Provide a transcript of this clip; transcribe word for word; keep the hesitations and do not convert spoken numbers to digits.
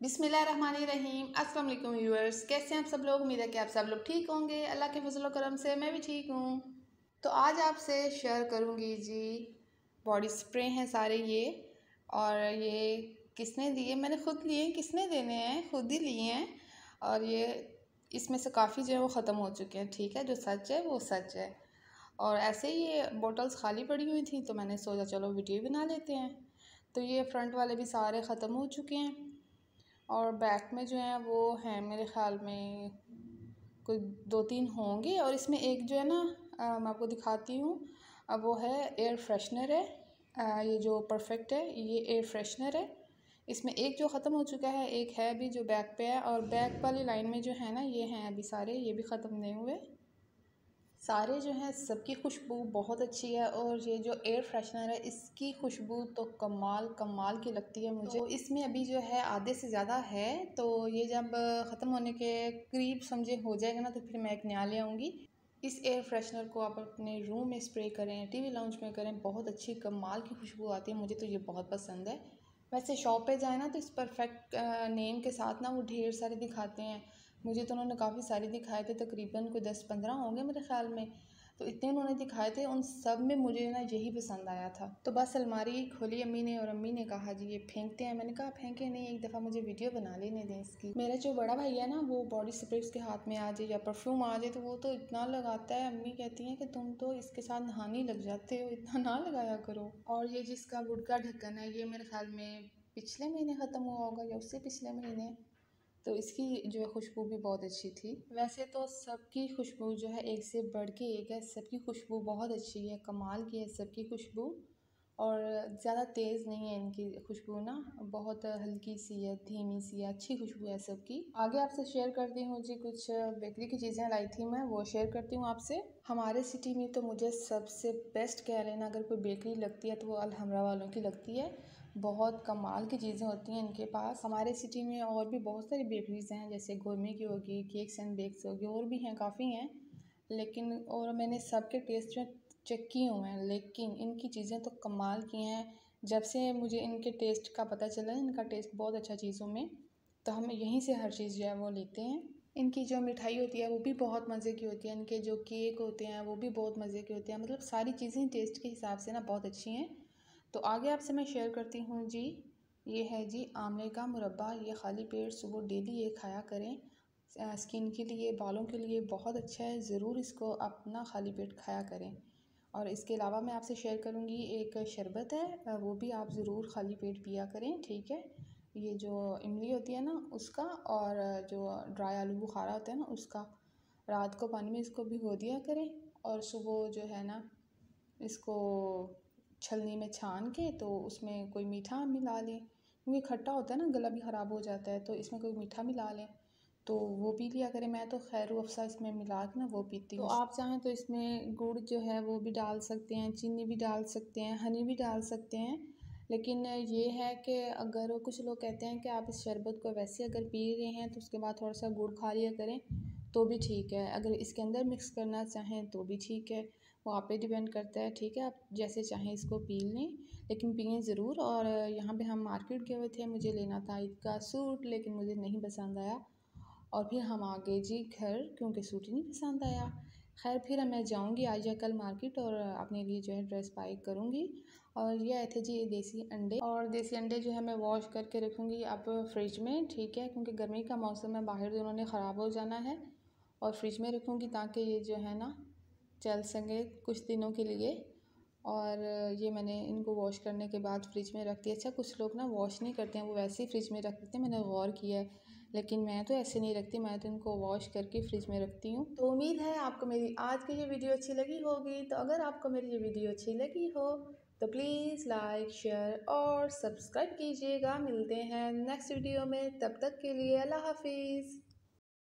बिस्मिल्लाहिर्रहमानिर्रहीम। अस्सलाम वालेकुम व्यूअर्स, कैसे हैं आप सब लोग। उम्मीद है कि आप सब लोग ठीक होंगे। अल्लाह के फजल करम से मैं भी ठीक हूँ। तो आज आपसे शेयर करूँगी जी बॉडी स्प्रे हैं सारे ये, और ये किसने दिए, मैंने ख़ुद लिए, किसने देने हैं, खुद ही लिए हैं। और ये इसमें से काफ़ी जो है वो ख़त्म हो चुके हैं। ठीक है, जो सच है वो सच है। और ऐसे ही ये बॉटल्स खाली पड़ी हुई थी तो मैंने सोचा चलो वीडियो बना लेते हैं। तो ये फ्रंट वाले भी सारे ख़त्म हो चुके हैं और बैक में जो है वो हैं मेरे ख़्याल में कोई दो तीन होंगे। और इसमें एक जो है ना आ, मैं आपको दिखाती हूँ। अब वो है एयर फ्रेशनर है। आ, ये जो परफेक्ट है ये एयर फ्रेशनर है। इसमें एक जो ख़त्म हो चुका है, एक है अभी जो बैक पे है। और बैक वाली लाइन में जो है ना ये हैं अभी सारे, ये भी ख़त्म नहीं हुए सारे जो हैं। सबकी खुशबू बहुत अच्छी है और ये जो एयर फ्रेशनर है इसकी खुशबू तो कमाल कमाल की लगती है मुझे। तो इसमें अभी जो है आधे से ज़्यादा है, तो ये जब ख़त्म होने के करीब समझे हो जाएगा ना तो फिर मैं एक नया ले आऊँगी। इस एयर फ्रेशनर को आप अपने रूम में स्प्रे करें, टीवी लाउंज में करें, बहुत अच्छी कमाल की खुशबू आती है। मुझे तो ये बहुत पसंद है। वैसे शॉप पे जाए ना तो इस परफेक्ट नेम के साथ ना वो ढेर सारे दिखाते हैं। मुझे तो उन्होंने काफ़ी सारे दिखाए थे, तकरीबन कोई दस पंद्रह होंगे मेरे ख़्याल में। तो इतने उन्होंने दिखाए थे, उन सब में मुझे ना यही पसंद आया था। तो बस अलमारी खोली अम्मी ने और अम्मी ने कहा जी ये फेंकते हैं। मैंने कहा फेंके नहीं, एक दफ़ा मुझे वीडियो बना लेने दें इसकी। मेरा जो बड़ा भाई है ना वो बॉडी स्प्रे उसके हाथ में आ जाए या परफ्यूम आ जाए तो वो तो इतना लगाता है। अम्मी कहती हैं कि तुम तो इसके साथ नहाने लग जाते हो, इतना ना लगाया करो। और ये जिसका वुड का ढक्कन है ये मेरे ख्याल में पिछले महीने ख़त्म हुआ होगा या उससे पिछले महीने। तो इसकी जो है खुशबू भी बहुत अच्छी थी। वैसे तो सबकी खुशबू जो है एक से बढ़ के एक है। सबकी खुशबू बहुत अच्छी है, कमाल की है सबकी खुशबू। और ज़्यादा तेज़ नहीं है इनकी खुशबू ना, बहुत हल्की सी है, धीमी सी है, अच्छी खुशबू है सबकी। आगे आपसे शेयर करती हूँ जी, कुछ बेकरी की चीज़ें लाई थी मैं, वो शेयर करती हूँ आपसे। हमारे सिटी में तो मुझे सबसे बेस्ट कह लेना अगर कोई बेकरी लगती है तो वो अलहमरा वालों की लगती है। बहुत कमाल की चीज़ें होती हैं इनके पास। हमारे सिटी में और भी बहुत सारी बेकरीज़ हैं, जैसे गोरमे की होगी, केक्स एंड बेक्स होगी, और भी हैं, काफ़ी हैं। लेकिन और मैंने सबके टेस्ट में चेक किए हुए हैं, लेकिन इनकी चीज़ें तो कमाल की हैं। जब से मुझे इनके टेस्ट का पता चला, इनका टेस्ट बहुत अच्छा चीज़ों में, तो हम यहीं से हर चीज़ जो है वो लेते हैं। इनकी जो मिठाई होती है वो भी बहुत मज़े की होती है। इनके जो केक होते हैं वो भी बहुत मज़े के होते हैं। मतलब सारी चीज़ें टेस्ट के हिसाब से ना बहुत अच्छी हैं। तो आगे आपसे मैं शेयर करती हूँ जी, ये है जी आंवले का मुरब्बा। ये खाली पेट सुबह डेली ये खाया करें, स्किन के लिए, बालों के लिए बहुत अच्छा है। ज़रूर इसको अपना खाली पेट खाया करें। और इसके अलावा मैं आपसे शेयर करूँगी एक शरबत है, वो भी आप ज़रूर खाली पेट पिया करें। ठीक है, ये जो इमली होती है ना उसका, और जो ड्राई आलू बुखारा होता है ना उसका, रात को पानी में इसको भिगो दिया करें और सुबह जो है ना इसको छलनी में छान के तो उसमें कोई मीठा मिला लें, क्योंकि खट्टा होता है ना, गला भी ख़राब हो जाता है। तो इसमें कोई मीठा मिला लें तो वो पी लिया करें। मैं तो खैर अफ़सा इसमें मिला के ना वो पीती हूँ। तो आप चाहें तो इसमें गुड़ जो है वो भी डाल सकते हैं, चीनी भी डाल सकते हैं, हनी भी डाल सकते हैं। लेकिन ये है कि अगर कुछ लोग कहते हैं कि आप इस शरबत को वैसे अगर पी रहे हैं तो उसके बाद थोड़ा सा गुड़ खा लिया करें तो भी ठीक है। अगर इसके अंदर मिक्स करना चाहें तो भी ठीक है, वो आप पे डिपेंड करता है। ठीक है, आप जैसे चाहें इसको पी लें, लेकिन पिएँ ज़रूर। और यहाँ पे हम मार्केट गए हुए थे, मुझे लेना था ईद का सूट, लेकिन मुझे नहीं पसंद आया और फिर हम आ गए जी घर, क्योंकि सूट ही नहीं पसंद आया। खैर फिर मैं जाऊँगी आज या कल मार्केट और अपने लिए जो है ड्रेस बाई करूँगी। और ये आए थे जी देसी अंडे, और देसी अंडे जो है मैं वॉश करके रखूँगी अब फ्रिज में। ठीक है, क्योंकि गर्मी का मौसम है, बाहर उन्होंने ख़राब हो जाना है, और फ्रिज में रखूँगी ताकि ये जो है ना चल सके कुछ दिनों के लिए। और ये मैंने इनको वॉश करने के बाद फ्रिज में रख दिया। अच्छा, कुछ लोग ना वॉश नहीं करते हैं, वो वैसे ही फ्रिज में रख देते हैं, मैंने गौर किया है, लेकिन मैं तो ऐसे नहीं रखती, मैं तो इनको वॉश करके फ्रिज में रखती हूँ। तो उम्मीद है आपको मेरी आज की ये वीडियो अच्छी लगी होगी। तो अगर आपको मेरी ये वीडियो अच्छी लगी हो तो प्लीज़ लाइक, शेयर और सब्सक्राइब कीजिएगा। मिलते हैं नेक्स्ट वीडियो में, तब तक के लिए अल्लाह हाफिज़।